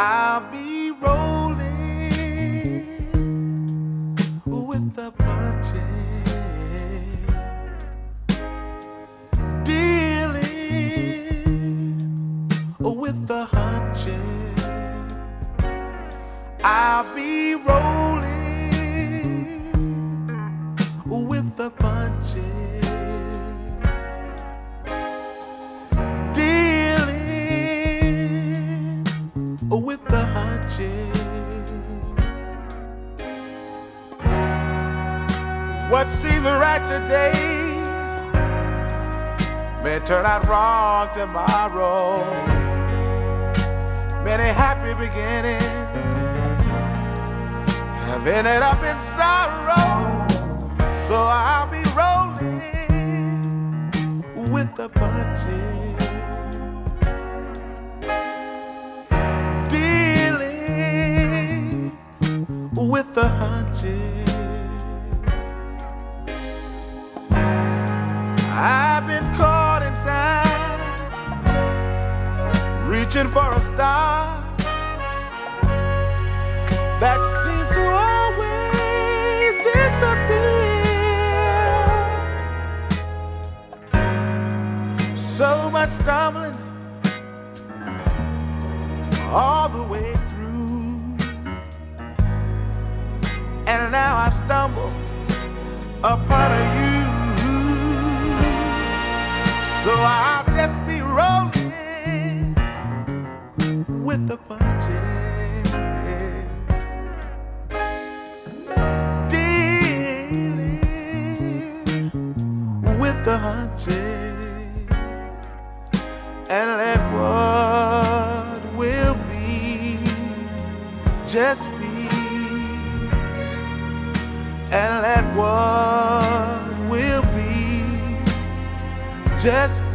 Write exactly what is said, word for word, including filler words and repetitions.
I'll be rolling with the punches, dealing with the hunches. I'll be rolling with the punches, with the hunches. What seems right today may turn out wrong tomorrow. Many happy beginnings have ended up in sorrow. So I'll be rolling with the punches, with the hunches. I've been caught in time, reaching for a star that seems to always disappear. So much stumbling all the way through, and now I stumble upon you. So I'll just be rolling with the punches, dealing with the hunches, and let what will be just be. And let what will be just